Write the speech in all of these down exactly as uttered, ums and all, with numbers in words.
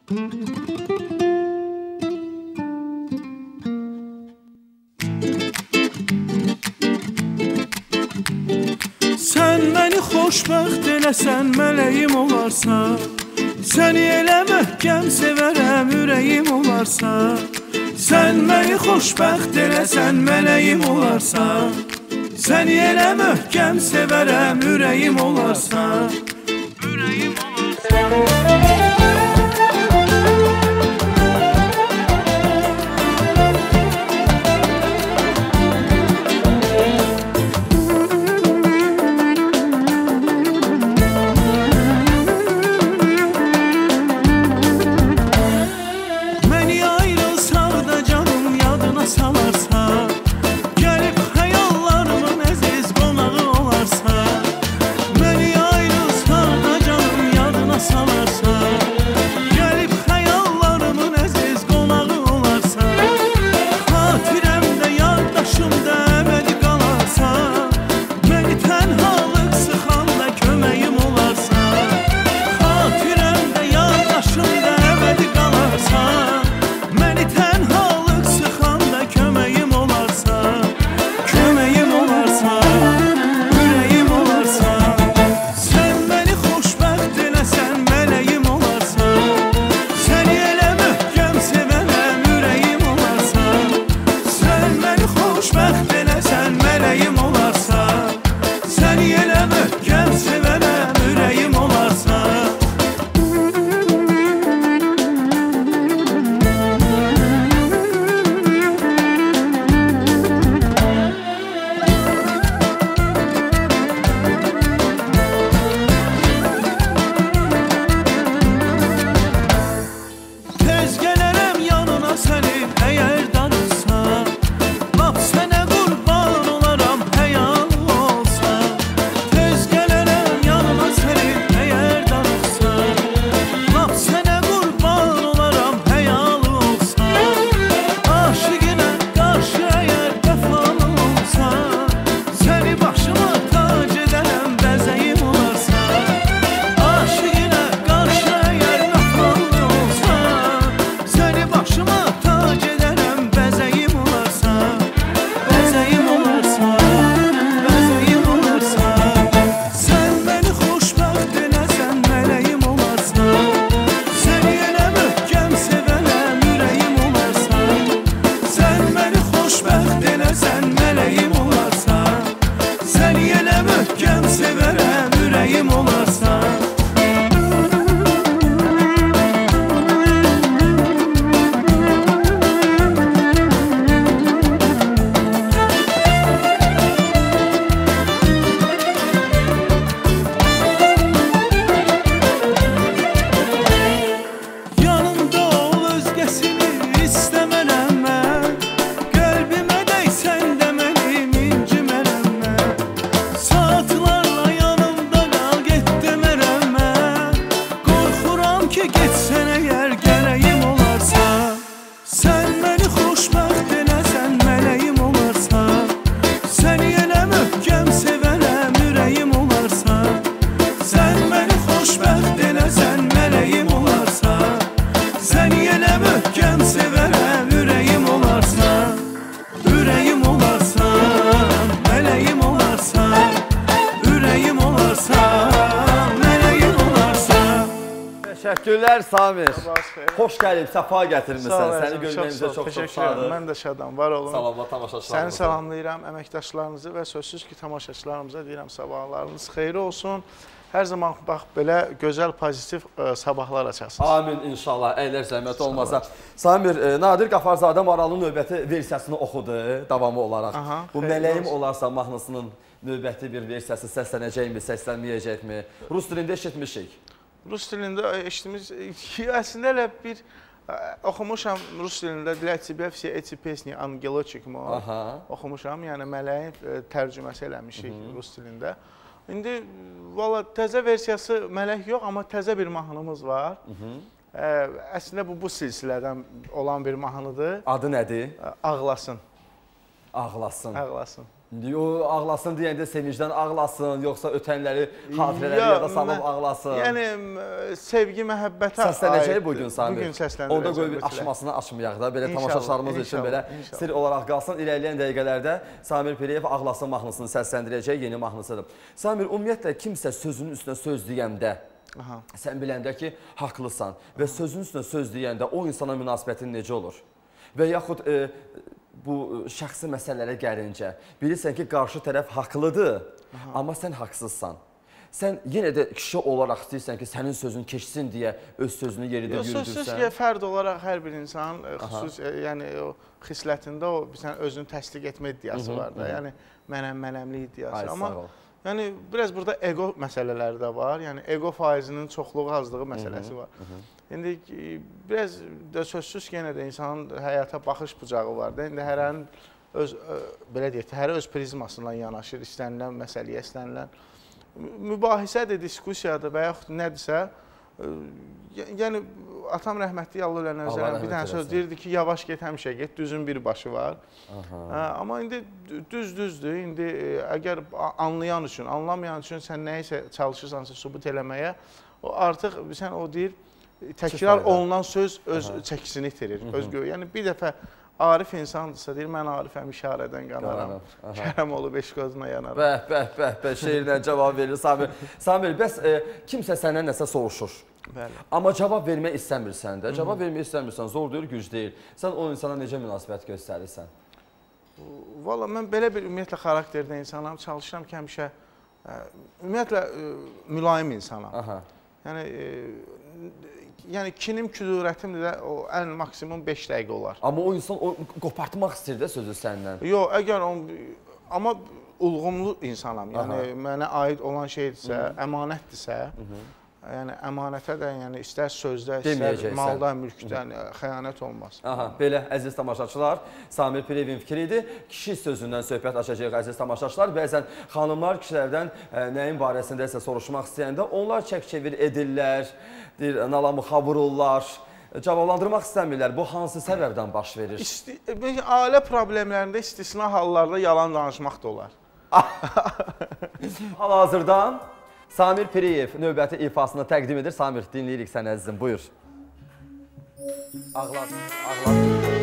Sən məni xoşbəxt eləsən mələyim olarsa, səni elə möhkəm sevərəm ürəyim olarsa. Sən məni xoşbəxt eləsən mələyim olarsa, səni elə möhkəm sevərəm ürəyim olarsa. Ürəyim olarsa. Teşekkürler Samir. Xoş gəlib, səfa gətirmişsən. Səni görməyimizə çox çox şadıq. Mən də şadam, var olun. Salamla tamaşaçılarımıza. Səni salamlayıram, əməkdaşlarınızı və sözsüz ki, tamaşaçılarımıza deyirəm, sabahlarınız xeyri olsun. Hər zaman bax, belə gözəl, pozitiv sabahlar açasınız. Amin, inşallah. Əylər zəhmət olmasa. Samir, Nadir Qafarzadə Maralın növbəti versiyasını oxudu, davamı olaraq. Bu Mələyim olarsa mahnısının növbəti bir versiyası səslənəcəkmi, səslənməyəcəkmi? Rus dilində eşitmişik. Rus dilində eşitmiş, əslində elə bir oxumuşam Rus dilində Для тебя все эти песни ангелочек-mi oxumuşam, yəni mələyin tərcüməsi eləmişik Rus dilində. İndi valla təzə versiyası mələk yox, amma təzə bir mahnımız var. Əslində bu bu silsilədən olan bir mahnıdır. Adı nədir? Ağlasın. Ağlasın. Ağlasın. O ağlasın deyəndə sevincdən ağlasın, yoxsa ötənləri xatirələri ya, yada salıb ağlasın. Yəni sevgi, məhəbbətə aid. Səslənəcək bugün Samir. Bugün səsləndirəcək. Onda qoy bir açmasını açmayaq da, belə tamaşaçılarımız üçün belə sir olaraq qalsın. İrəliyən dəqiqələrdə Samir Piriyev Ağlasın mahnısını səsləndirəcək, yeni mahnısıdır. Samir, ümumiyyətlə kimsə sözünün üstünə söz deyəndə, aha, sən biləndə ki, haqlısan və sözün üstünə söz deyəndə o insana münasibətin necə olur? Və yaxud e, bu şəxsi məsələlərə gəlincə, bilirsən ki, qarşı tərəf haqlıdır, aha, amma sən haqsızsan. Sən yenə də kişi olaraq istəyirsən ki, sənin sözün keçsin deyə öz sözünü yeridə yürüdürsən. Sözsüz ki, fərd olaraq hər bir insan xüsus, yəni o xislətində o sən özünü təsdiq etmə iddiası var da, yəni mənəm, mənəmlik iddiası. Amma yəni biraz burada ego məsələləri də var, yəni ego faizinin çoxluğu, azlığı məsələsi var. İndi biraz da sözsüz ki, yenə də insanın həyata baxış bucağı var da. İndi hərənin öz, belə deyək, hərə öz prizmasından yanaşır, istənilən məsələyə, istənilən mübahisədir, diskusiyadır və yaxud nədirsə. Yəni, atam rəhmətli Allah öləndən üzərə bir dənə söz deyirdi ki, yavaş get, həmişə get, düzün bir başı var. Amma indi düz-düzdür, indi əgər anlayan üçün, anlamayan üçün sən nəyisə çalışırsansa sübut eləməyə, o artıq sən o deyir, təkrar olunan söz öz çəkisini itirir. Yəni, bir dəfə Arif insandırsa, deyir, mən Arifəm işarədən qanaram, kərəm olub eşqozuna yanaram. Bəh, bəh, bəh, bəh, şeirlə cavab verir Samir. Samir, bəs kimsə səndən nəsə soruşur, amma cavab vermək istəmirsən də, cavab vermək istəmirsən, zor deyil, güc deyil. Sən o insana necə münasibət göstərirsən? Valla, mən belə bir ümumiyyətlə xarakterdə insanam, çalışıram ki, həmişə, ümumiyyətlə, mülayim insanam. Yəni, Yəni, kinim küdurətimdir də o ən maksimum beş dəqiqə olar. Amma o insan qopartmaq istəyir də sözü səndən. Yox, əgər o... Amma ulğumlu insanam. Yəni, mənə aid olan şeydirsə, əmanətdirsə, yəni əmanətə də, yəni istər sözdə, istər malda, mülkdən xəyanət olmaz. Aha, belə əziz tamaşaçılar, Samir Piriyevin fikri idi. Kişi sözündən söhbət açacaq əziz tamaşaçılar. Bəzən xanımlar kişilərdən nəyin barəsində isə soruşmaq istəyəndə onlar çək-çevir edirlər, nalamıxa vururlar, cavablandırmaq istəmirlər. Bu hansı səbəbdən baş verir? Ailə problemlərində istisna hallarda yalan danışmaq da olar. Hal-hazırdan Samir Piriyev növbəti ifasını təqdim edir. Samir, dinləyirik sən əzizim, buyur. Ağlar, ağlar.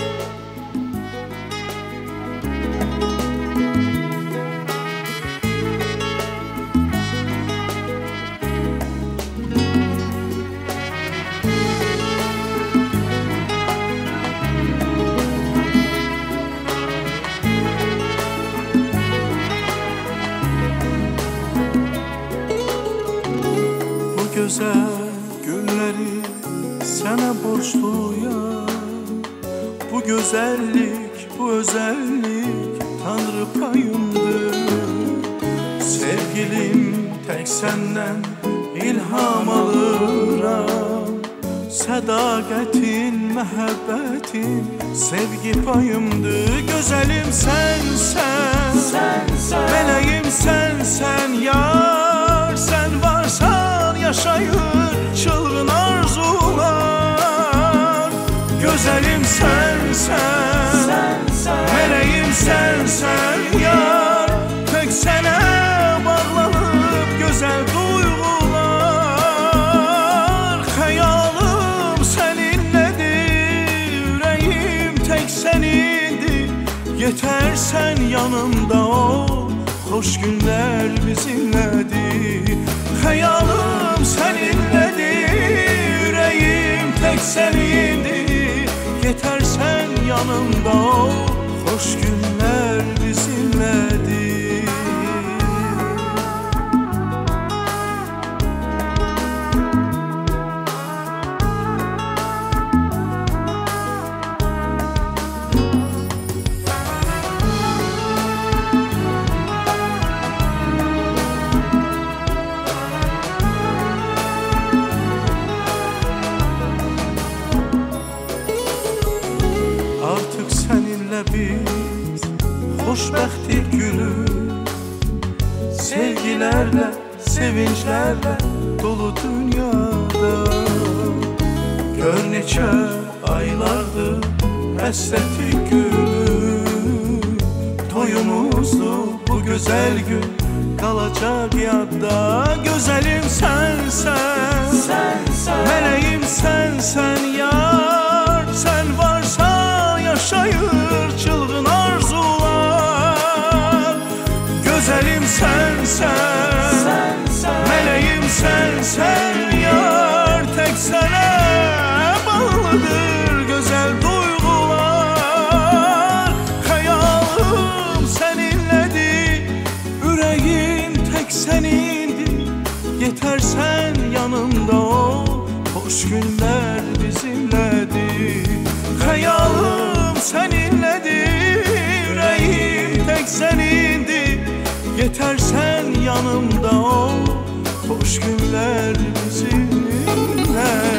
Gözəl günləri sənə borçluyam. Bu gözəllik, bu özəllik Tanrı payımdır. Sevgilim, tək səndən ilham alıram. Sədaqətin, məhəbbətin sevgi payımdır. Gözəlim sənsən, sənsən, mələyim sənsən yar. Sən varsan yaşayır çılgın arzular. Gözəlim sənsən, sənsən, mələyim sənsən yar. Tək sənə bağlanıb gözəl duyğular. Xəyalım səninlədir, ürəyim tək sənindir. Yetərsən yanımda ol, xoş günlər bizimlədir. Xəyalım səninlədir, ürəyim tək sənindir. Yetərsən yanımda ol, xoş günlər bizimlədir. Biz xoşbəxtlik gülür, sevgilərlə, sevinclərlə dolu dünyada. Gör neçə aylardır həsrətlik gülür, toyumuzdur gözəl gün qalacaq yadda. Gözəlim sənsən, mələyim sənsən yar. Sən varsa yaşayır çılğın arzular. Gözəlim sənsən, mələyim sənsən yar. Tək sənə bağlıdır gözəl duyğular. Xəyalım səninlədir, ürəyim tək sənindir. Yetərsən yanımda ol, xoş günlər bizimlədir. Xəyalım səninlədir, ürəyim tək sənindir. Yetərsən yanımda ol, xoş günlər bizimlədir.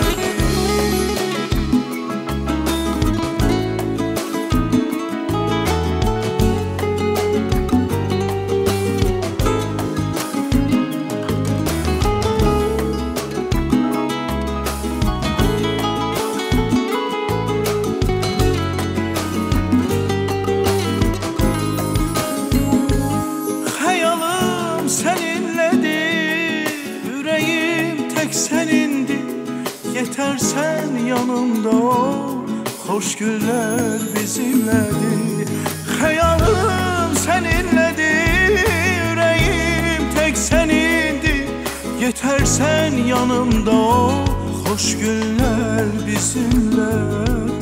Yetərsən yanımda ol, xoş günlər bizimlədir. Xəyalım səninlədir, ürəyim tək sənindir. Yetərsən yanımda ol, xoş günlər bizimlədir.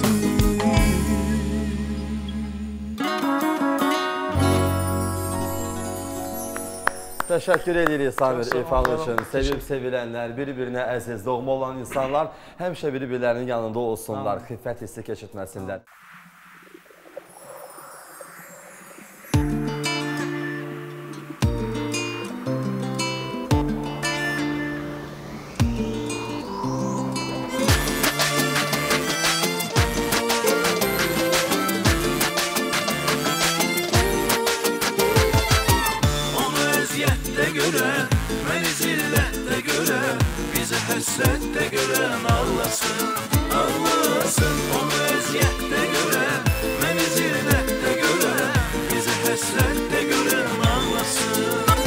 Təşəkkür edirik Samir İrfan üçün. Sevib sevilənlər, bir-birinə əziz, doğma olan insanlar həmişə bir-birlərinin yanında olsunlar, xiffət hissi keçirtməsinlər. Həsrətdə görən ağlasın, ağlasın. Onu əziyyətdə görən, məni zillətdə görən, bizi həsrətdə görən ağlasın.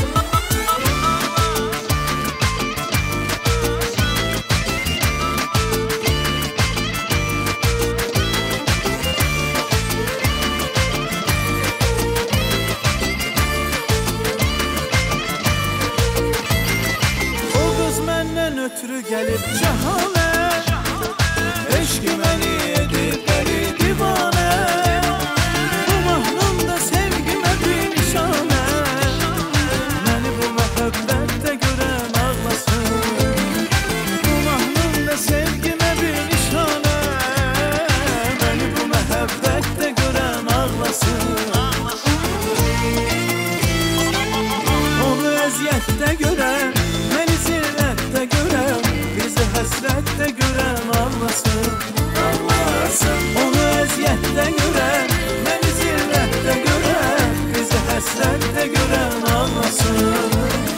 Ötürü gəlib cəhanə, eşqi məni edib dəli divanə. Bu mahnımda sevgimə bir nişanə, məni bu məhəbbətdə görən ağlasın. Bu mahnımda sevgimə bir nişanə, məni bu məhəbbətdə görən ağlasın. Onu əziyyətdə görən, həsrətdə görən ağlasın, ağlasın. Onu əziyyətdə görən, məni zillətdə görən, bizi həsrətdə görən ağlasın.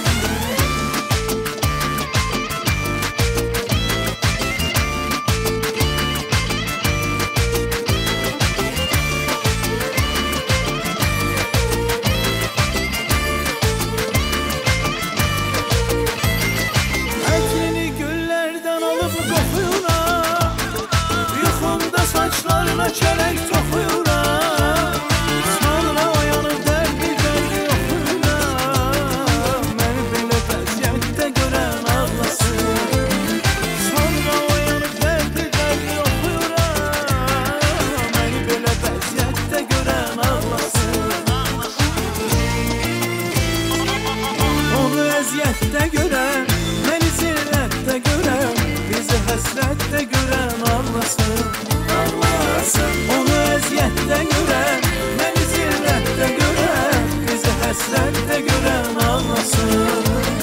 Çələk toxuyuram, sonra oyanıb dərdi dərdi oxuyuram. Məni belə vəziyyətdə görən ağlasın, sonra oyanıb dərdi dərdi oxuyuram. Məni belə vəziyyətdə görən ağlasın. Onu əziyyətdə görən, məni zillətdə görən, bizi həsrətdə görən ağlasın. Onu əziyyətdə görən, məni zillətdə görən, bizi həsrətdə görən ağlasın.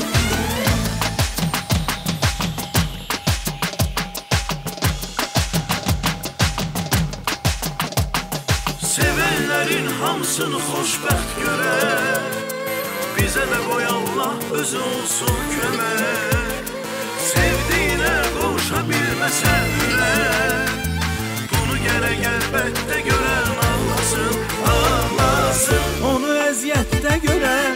Sevənlərin hamısını xoşbəxt görər, bizə də qoy Allah özü olsun kömək. Sevdiyinə qovuşa bilməsən ürək, gərək əlbəttə görən ağlasın, ağlasın. Onu əziyyətdə görən,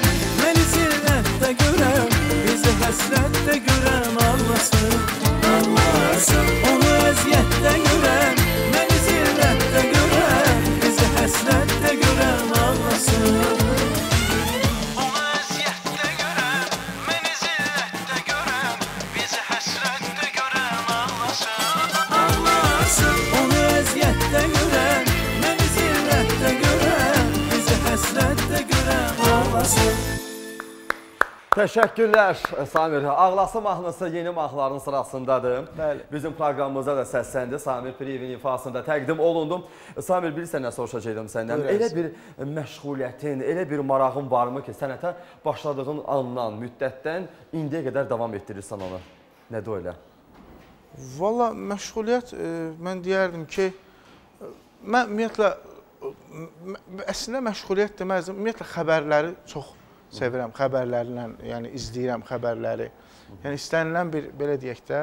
Təşəkkürlər Samir. Ağlası mahnısı yeni mahnıların sırasındadır. Bəli. Bizim proqramımıza da səsləndi. Samir Piriyevin ifasında təqdim olundum. Samir, bilirsən nə soruşacaqdım səndən? Elə bir məşğuliyyətin, elə bir marağın varmı ki, sənətə başladığın andan, müddətdən indiyə qədər davam etdirirsən onu? Nədir o elə? Valla məşğuliyyət, e, mən deyərdim ki, mən ümumiyyətlə, əslində məşğuliyyət deməzdim, ümumiyyətlə xəbərləri çox sevirəm, xəbərlərlə, yəni izləyirəm xəbərləri. Yəni istənilən bir, belə deyək də,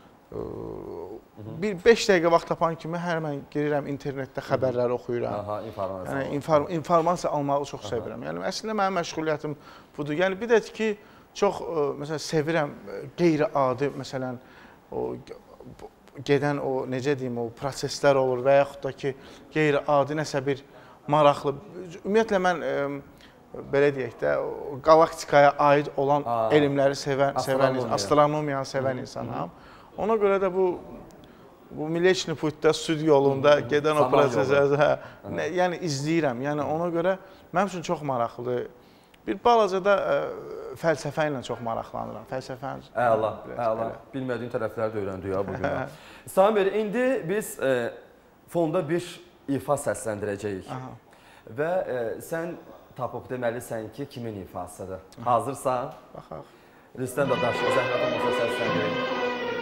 bir beş dəqiqə vaxt tapan kimi hər mən girirəm internetdə xəbərləri oxuyuram. Aha, informasiya. Yəni inform informasiya almağı çox sevirəm. Yəni əslində mənim məşğuliyyətim budur. Yəni bir də ki, çox məsələn sevirəm qeyri-adi, məsələn o gedən o necə deyim, o proseslər olur və yaxud da ki, qeyri-adi nəsə bir maraqlı. Ümumiyyətlə mən belə deyək də, qalaktikaya aid olan Aa, elmləri sevən, sevən insan, astronomiyanı sevən insanam. Ona görə də bu bu Mlečny Putda süd yolunda gedən o prosesə, yəni izləyirəm. Yəni ona görə mənim üçün çox maraqlıdır. Bir balaca da fəlsəfə ilə çox maraqlanıram. Fəlsəfəni. Əla, əla. Bilmədiyim tərəfləri də öyrəndik ya bugün. Samir, indi biz fonda bir ifa səsləndirəcəyik. Və sən tapıb deməlisən ki, kimin ifasıdır? Hazırsan? Baxaq. Rüstəm Dadaşov, Zəhrət olmasa səsləndirin.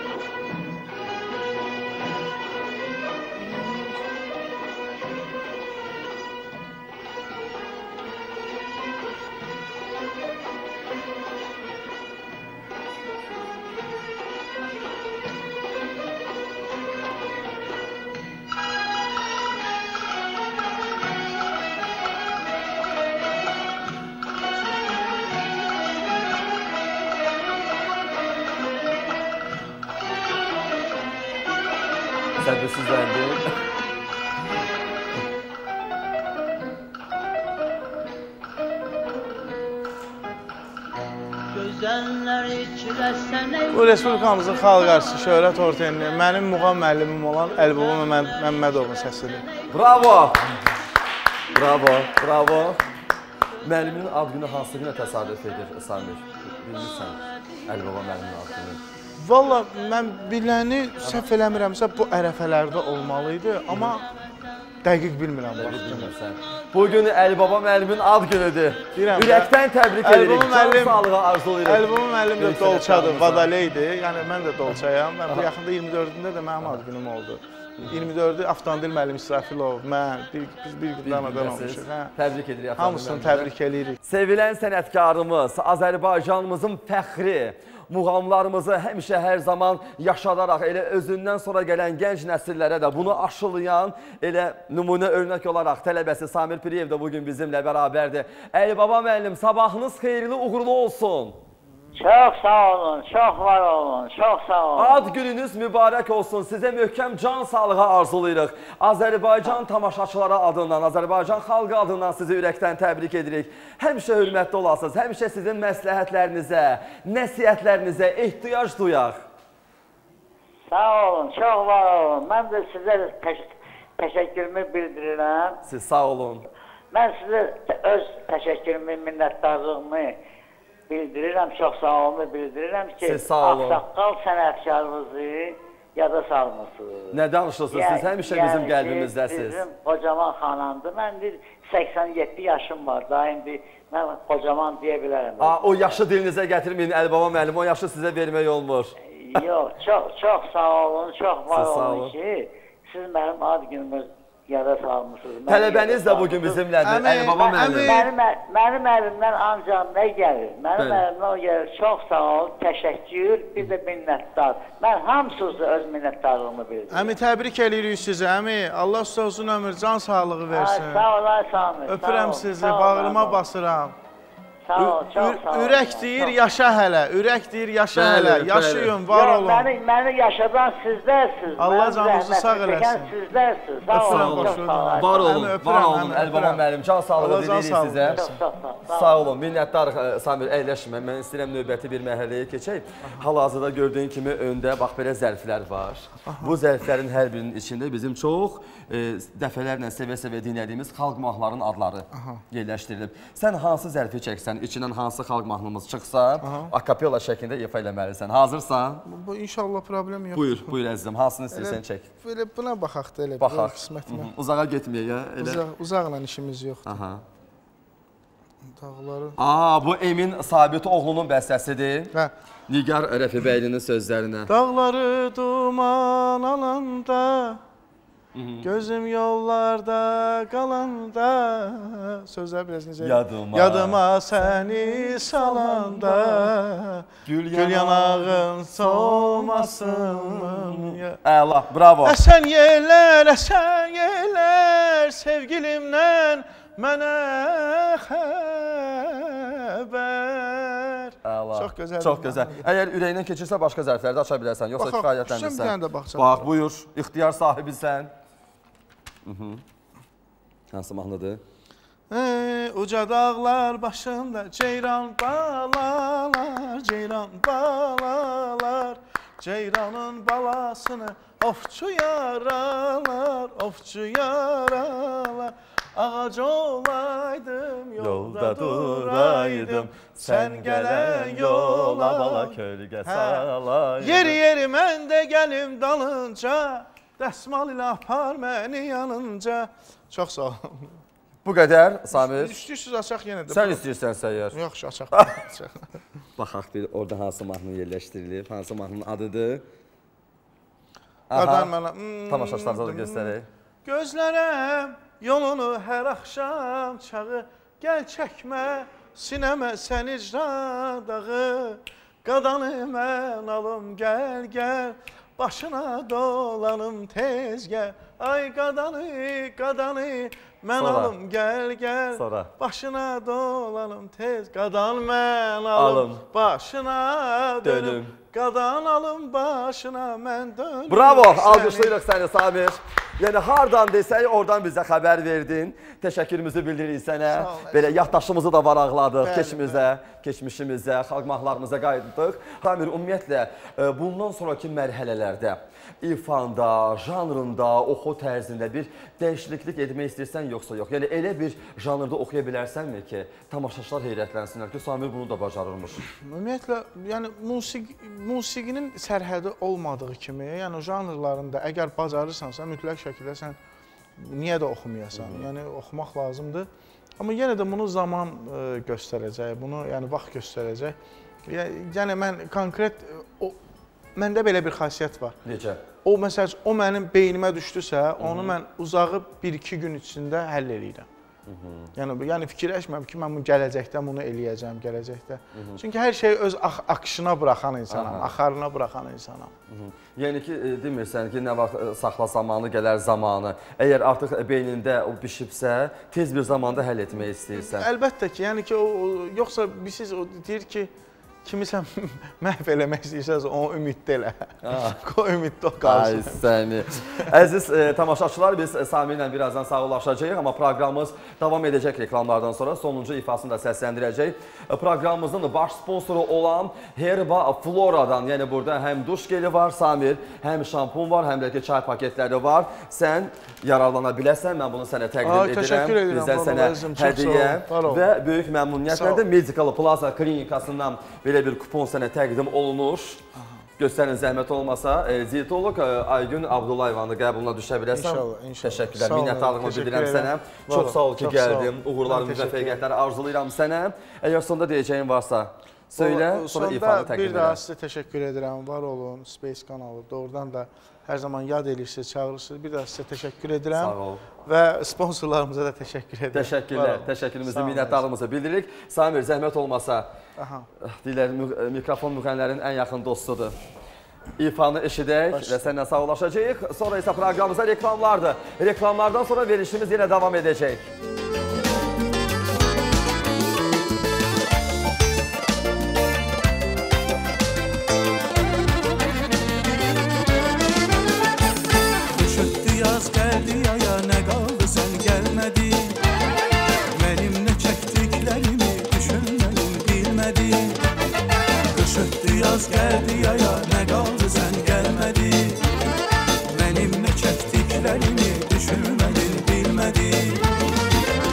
Səbirsizləndim. Bu Respublikamızın xalq artisti Şöhrət Ortenli, mənim muğam müəllimim olan Əlibaba Məmmədovun səsidir. Bravo! Bravo, bravo. Müəlliminin ad günü hansı günə təsadüf edir, Samir? Bilmirsən, Əlibaba müəllimin ad günü. Valla mən biləni səhv eləmirəmsə bu ərəfələrdə olmalıydı, amma dəqiq bilmirəm. Bugün Əlibaba müəllimin ad günüdür. Ürəkdən təbrik edirik, can sağlığı arzulayırıq. Əlibaba müəllim də Dolçadır, Vadaleydir. Yəni mən də Dolçayam. Bu yaxında iyirmi dördündə də mənim ad günüm oldu. iyirmi dördü avtomobil müəllimi İsrafilov, mən, biz bir qıddan adam olmuşuq. Təbrik edirik. Hamısını təbrik edirik. Sevilən sənətkarımız, Azərbaycanımızın fəxri, muğamlarımızı həmişə hər zaman yaşadaraq elə özündən sonra gələn gənc nəsillərə də bunu aşılayan elə nümunə örnək olaraq tələbəsi Samir Piriyev də bugün bizimlə bərabərdir. Əlibaba müəllim, sabahınız xeyirli, uğurlu olsun. Çox sağ olun, çox var olun, çox sağ olun. Ad gününüz mübarək olsun, sizə möhkəm can sağlığı arzulayırıq. Azərbaycan tamaşaçıları adından, Azərbaycan xalqı adından sizi ürəkdən təbrik edirik. Həmişə hörmətli olasınız, həmişə sizin məsləhətlərinizə, nəsiyyətlərinizə ehtiyac duyaq. Sağ olun, çox var olun. Mən də sizə təşəkkürümü bildirirəm. Siz sağ olun. Mən sizə öz təşəkkürümü, minnətdarlığımı bildirirəm, çox sağ olunu bildirirəm ki, Ağsaqqal sənətkarımızı yada salmışsınız. Nə danışırsınız? Siz həmişə bizim qəlbimizdəsiniz. Bizim Qocaman xanımdır. Mən səksən yeddi yaşım var. Daha indi mən Qocaman deyə bilərəm. O yaşı dilinizə gətirməyin Əlibaba müəllim, o yaşı sizə vermək olmur. Yox, çox sağ olun, çox var olun ki, siz mənim ad günümü yada salmışsınız. Tələbəniz də bugün bizimlədir, Əlibaba müəllim. Mənim əlimdən ancaq nə gəlir? Mənim əlimdən o gəlir. Çox sağ ol, təşəkkür, bir də minnətdar. Mən hamısınızı öz minnətdarlığımı bildirim. Əmi, təbrik edirik sizə, əmi. Allah sizə uzun ömür, can sağlığı versin. Sağ olay, Samir. Öpürəm sizi, bağrıma basıram. Sağ ol, çox sağ ol. Ürək deyir, yaşa hələ, ürək deyir, yaşa hələ, yaşayın, var olun. Məni yaşadan sizlərsiniz. Allah canınızı sağ eləsin. Sizlərsiniz, sağ olun, çox sağ olun. Var olun, var olun, Əlibaba müəllim, can sağlığı deyirik sizə. Sağ olun, minnətdarıq Samir, əyləşmə. Mən istəyirəm növbəti bir mərhələyə keçək. Hal-hazırda gördüyün kimi öndə bax belə zərflər var. Bu zərflərin hər birinin içində bizim çox dəfələrlə sevə-sevə dinlədiyimiz xalq mahnılarının adları yerləşdirilib. Sən hansı zərfi çəksən? bilirsən, içindən hansı xalq mahnımız çıxsa, akapella şəklində ifa eləməlisən. Hazırsan? Bu inşallah problem yoxdur. Buyur, buyur əzizim. Hansını istəyirsən çək. Belə buna baxaq da elə Baxaq. qismətimə. Uzağa getməyək ya. Uzaq, uzaqla işimiz yoxdur. Aha. Dağları. Aa, bu Emin Sabitoğlu'nun bəstəsidir. Hə. Nigar Rəfibəylinin sözlərinə. Dağları duman alanda, gözüm yollarda qalanda. Sözlər biraz necə? Yadıma. Yadıma səni salanda, Gül gül yanağın solmasın. Əla, bravo. Əsən yelər, əsən yelər, sevgilimdən mənə xəbər. Əla. Çox gözəl. Çox gözəl. Əgər ürəyindən keçirsə başqa zərfləri də aça bilərsən, yoxsa Baxaq, kifayətləndirsən. bir dənə də baxacaq. Bax, buyur, ixtiyar sahibisən. Hansı mahnıdır? Ey, uca dağlar başında ceyran balalar, ceyran balalar, ceyranın balasını ofçu yaralar, ofçu yaralar. Ağac olaydım, yolda duraydım, sen gelen yola bala kölge salaydım. Yeri yeri mən də gəlim dalınca, dəsmal ilə apar məni yanınca. Çox sağ ol. Bu qədər, Samir. İstəyirsiniz açaq yenə də. Sən istəyirsənsə əgər. Yox, açaq. Baxaq bir, orada hansı mahnı yerləşdirilib, hansı mahnının adıdır. Qadan mənə. Tamaşaçılarımıza da göstərək. Gözlərəm yolunu hər axşam çağı, gəl çəkmə sinəmə sən icra dağı. Qadanı mən alım gəl gəl, başına dolanım tez gəl. Ay qadanı, qadanı mən Sonra. alım gəl gəl, Sonra. başına dolanım tez. Qadan mən alım, Alım. başına dönüm. Dönüm. Qadan alım başına mən dönüm. Bravo, səni. alqışlayırıq səni Samir. Yəni hardan desək, oradan bizə xəbər verdin. Təşəkkürümüzü bildiririk sənə. Sağ ol. Belə yaddaşımızı da varaqladıq, Bəli, keçimizə, keçmişimizə, xalq mahnılarımıza qayıtdıq. Samir, ümumiyyətlə e, bundan sonraki mərhələlərdə ifanda, janrında, oxu tərzində bir dəyişiklik etmək istəyirsən yoxsa yox? Yəni elə bir janrda oxuya bilərsənmi ki, tamaşaçılar heyrətlənsinlər ki, Samir bunu da bacarırmış. Ümumiyyətlə, yəni musiqi, musiqinin sərhədi olmadığı kimi, yəni janrlarında əgər bacarırsansa, mütləq şəkildə sən niyə də oxumayasan? Yəni oxumaq lazımdır. Amma yenə də bunu zaman ə, göstərəcək, bunu yəni vaxt göstərəcək. Yəni mən konkret o məndə belə bir xasiyyət var. Necə? O məsəl o mənim beynimə düşdüsə, onu mən uzağı bir iki gün içində həll eləyirəm. Yəni, yəni fikirləşmirəm ki, mən bunu gələcəkdə bunu eləyəcəm, gələcəkdə. Çünki hər şeyi öz akışına buraxan insanam, axarına buraxan insanam. Yəni ki, demirsən ki, nə vaxt saxla zamanı gələr zamanı. Əgər artıq beynində o bişibsə, tez bir zamanda həll etmək istəyirsən. Əlbəttə ki, yəni ki, o, yoxsa siz o deyir ki, kimisə məhv eləmək istəyirsəniz, onu ümiddə elə. O ümiddə o qalsın. Ay səni. Əziz e, tamaşaçılar, biz Samir ilə birazdan sağollaşacağıq, amma proqramımız davam edəcək reklamlardan sonra. Sonuncu ifasını da səsləndirəcək. E, proqramımızın baş sponsoru olan Herba Flora'dan, yəni burada həm duş geli var Samir, həm şampun var, həm də ki çay paketləri var. Sən yararlana biləsən, mən bunu sənə təqdim Ay, edirəm. edirəm. Bizdən sənə hədiyyə və böyük məmnuniyyətlə də Medical Plaza klinikasından belə bir kupon sənə təqdim olunur. Göstərin zəhmət olmasa, e, diyetolog e, Aygün Abdullayevanı qəbuluna düşə bilərsən. İnşallah, inşallah. Təşəkkürlər, minnətdarlığımı bildirəm sənə. Çox sağ ol ki, gəldin. Uğurlar, müvəffəqiyyətləri arzulayıram sənə. Əgər sonda deyəcəyin varsa, söylə, sonra ifanı təqdim bir daha edəm. sizə təşəkkür edirəm. Var olun, Space kanalı. Doğrudan da hər zaman yad edirsiniz, çağırırsınız. Bir daha sizə təşəkkür edirəm. Sağ ol. Və sponsorlarımıza da təşəkkür edirəm. Təşəkkürlər, təşəkkürümüzü, minnətdarlığımızı bildiririk. Samir, zəhmət olmasa, deyirlər, mikrofon müğənnilərin ən yaxın dostudur. İfanı eşidək və səninlə sağollaşacağıq. Sonra isə proqramımıza reklamlardır. Reklamlardan sonra verilişimiz yenə davam edəcək. Gəldi yaya, nə qaldı sən gəlmədin. Mənim nə çəkdiklərimi düşünmədin, bilmədin.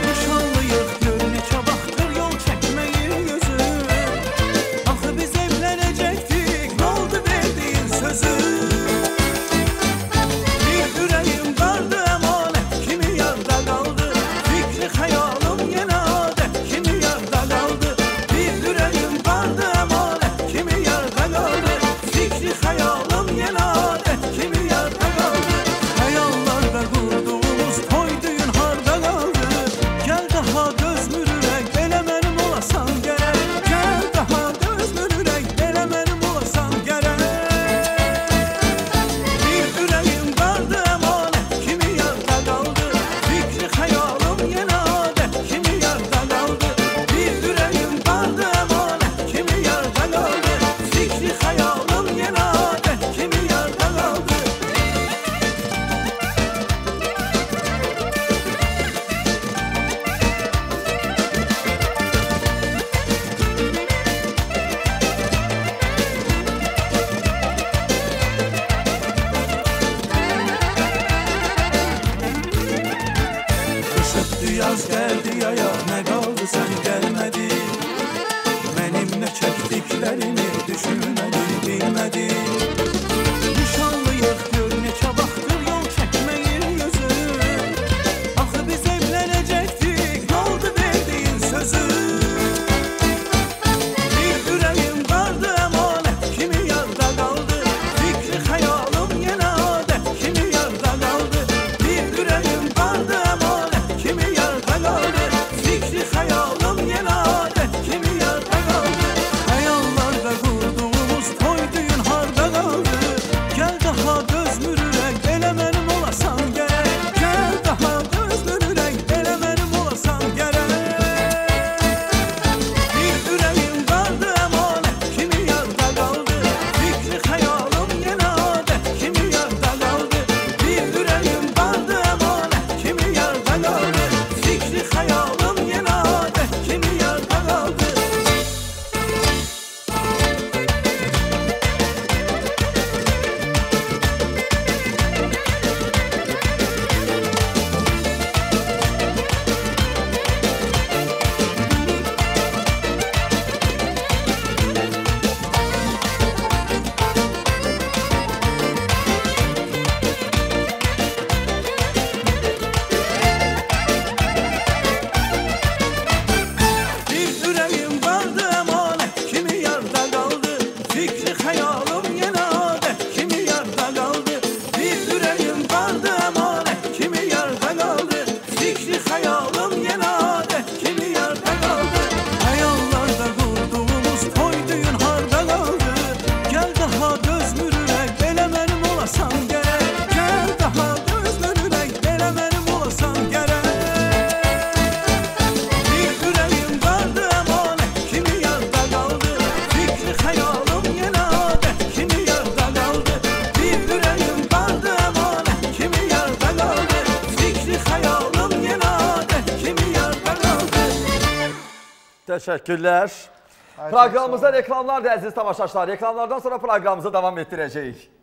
gəldi yaya, nə qaldı sən gəlmədin. Mənim nə çəkdiklərimi düşünmədin, bilmədin. Nişanlıyıq gör neçə vaxtdır yol çəkməyin gözüm. Axı biz evlənəcəkdik, qaldı verdiyin sözüm. Bir ürəyim vardı əmanət kimi yarda qaldı. Fikri xəyalım yenə adət kimi yarda qaldı. Bir ürəyim vardı əmanət kimi yarda qaldı. Fikri xəyalım yenə adət kimi yarda qaldı. Xəyallarda qurduğumuz toy düyün harda qaldı. Gəl daha dözmür ürək, elə mənim olasan gərək. Gəl daha dözmür ürək, elə mənim olasan gərək. Bir ürəyim vardı əmanət kimi yarda qaldı. Fikri xəyalım yenə adət kimi yarda qaldı. Bir ürəyim vardı əmanət kimi yarda qaldı. Fikri xəyalım yenə adət kimi yarda qaldı. Bir ürəyim vardı əmanət kimi yarda qaldı. Fikri xəyalım yenə adət kimi yarda qaldı. Bir ürəyim vardı əmanət kimi yarda qaldı. Fikri xəyalım yenə adət kimi yarda qaldı. Xəyallarda qurduğumuz toy düyün harda qaldı. Gəl daha dözmür ürək, elə mənim olasan gərək. Gəl daha dözmür ürək, elə mənim olasan gərək. Bir ürəyim vardı əmanət kimi yarda qaldı. Fikri xəyalım yenə adət kimi yarda qaldı. Bir ürəyim vardı əmanət kimi yarda qaldı. Fikri xəyalım yenə adət kimi yarda qaldı. Təşəkkürlər. Proqramımıza reklamlar da əziz tamaşaçılar. Reklamlardan sonra proqramımızı davam etdirəcəyik.